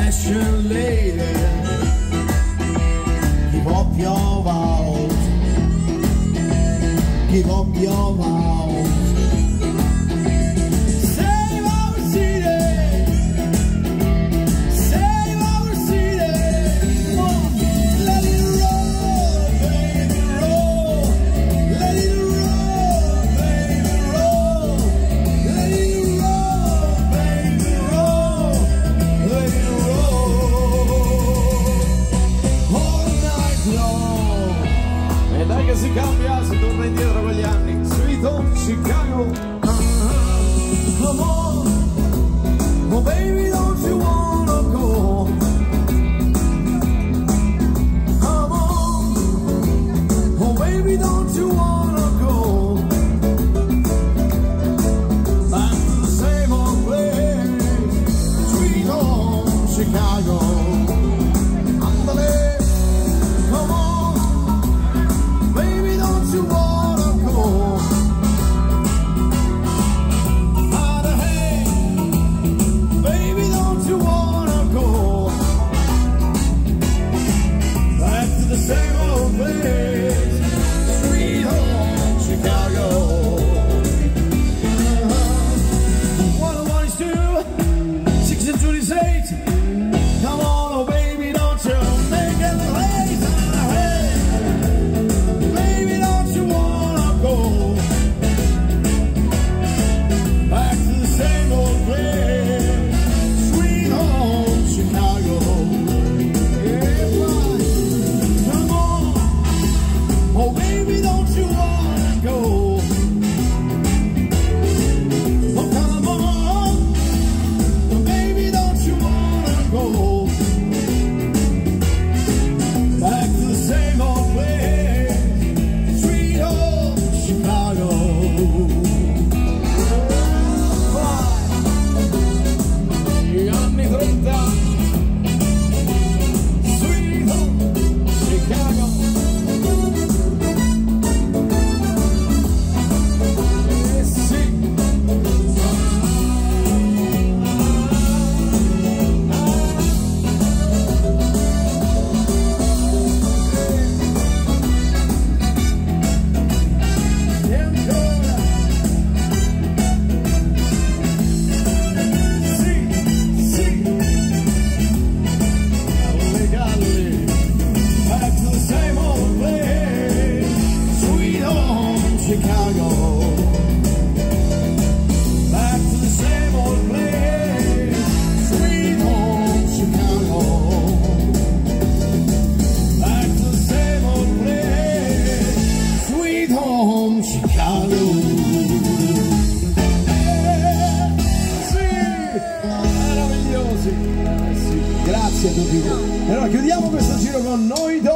fashion lady, give up your vows, give up your vows. Save our city, save our city. Let it roll, baby, roll. Let it roll, baby, roll. Let it roll, baby, roll. Let it roll all night long. E dai che si cambia, si torna indietro con gli anni. Sweet Home Chicago. Come on, oh baby, don't you wanna go? Come on, oh baby, don't you wanna go? Back to the same old place, Sweet Home Chicago. Andale, come on, baby, don't you wanna go? Baby, don't you wanna go back to the same old place, Sweet Home Chicago? What I want is 2, 6 and 28. Come on, oh baby, don't you make it late. Hey, baby, don't you wanna go back to the same old place, Sweet Home Chicago? Yeah, boy. Come on, oh baby, don't you wanna go? Oh, come on, oh baby, don't you wanna go back to the same old place, Sweet Home Chicago? Gli anni 30, Sweet Home Chicago. Sì. E ancora. Sì, sì. Galli, galli. Back to the same old place, Sweet Home Chicago. Back to the same old place, Sweet Home Chicago. Back to the same old place, Sweet Home Chicago. Sì, meravigliosi. Sì. Grazie a tutti voi. Allora chiudiamo questo giro con Noi